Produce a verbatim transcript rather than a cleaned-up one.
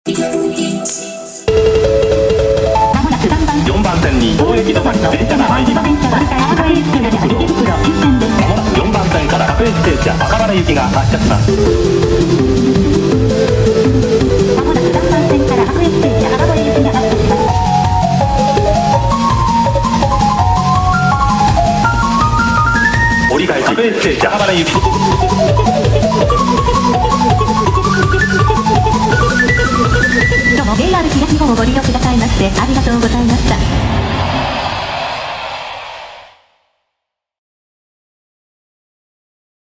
よんばん線に大駅止まりの電車が入ります。まもなくよんばん線から各駅停車赤羽行きが発車します。まもなくさんばん線から各駅停車赤羽行きが発車します。折り返し各駅停車赤羽行き。 どうも ジェイアール 東日本をご利用くださいましてありがとうございました。